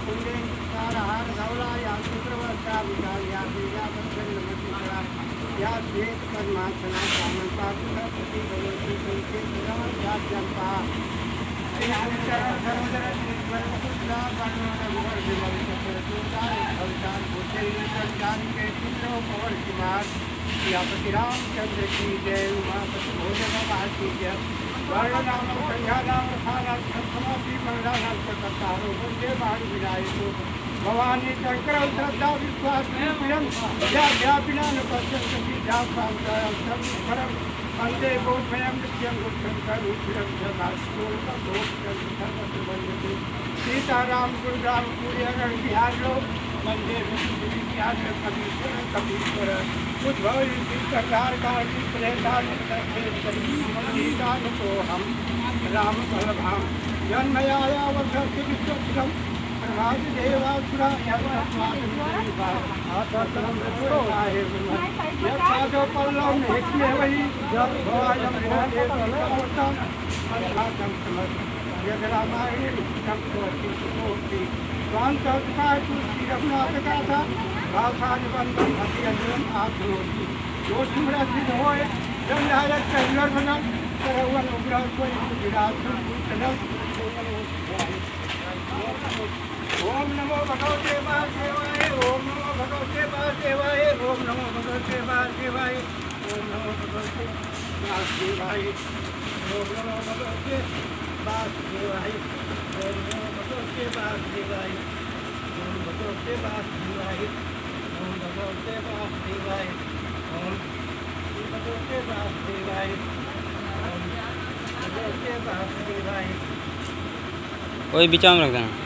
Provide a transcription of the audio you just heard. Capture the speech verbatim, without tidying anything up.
कुंडे हार धवला या शुक्रवर्षा विकाल या या बंधन नमस्कार या श्वेत परमात्मा कामता प्रति भगवती तुलसी नमः या जंपा या चरण सर्वदर ईश्वर पुत्रा परमात्मा गुण विमल चक्र सुतार भवतार बुद्धि संचार के चित्र पवन कुमार या पति रामचंद्र की जय उमापति भोजन भारती जय वर्णनाम संध्यानाम खाना समाधि वर्णनाम करतारो वंदे भारत विनायको भवानी शंकर श्रद्धा विश्वास विरम या व्यापिना न पश्यन्ति विद्या प्राप्ताय सर्वफलम वंदे बोधमयं नित्यं शंकर विरम जगास्तोर का दोष सर्वत्र सीताराम गुरुराम पूर्यगण बिहार लो वंदे विद्यान कबीर कबीर उद्भव सरकार का प्रेतान को हम राम बलभाम जन्मयाया वर्ष विश्वम देवासुरा पल्लव में वही यद रामायण स्वांत तुलसी रघुनाथ का था भाषा निबंधन अभियंत्रण आप जो सिमरा सिद्ध हो जमनायक कहलर बना सरवन उग्र कोई विराट ओम नमो भगवते वासुदेवाय ओम नमो भगवते वासुदेवाय ओम नमो भगवते वासुदेवाय ओम नमो भगवते वासुदेवाय ओम नमो भगवते वासुदेवाय ओम नमो भगवते वासुदेवाय ओम भगवते वासुदेवाय ओम भगवते वासुदेवाय ओम भगवते वासुदेवाय ओम भगवते वासुदेवाय कोई बिचाम रख देना।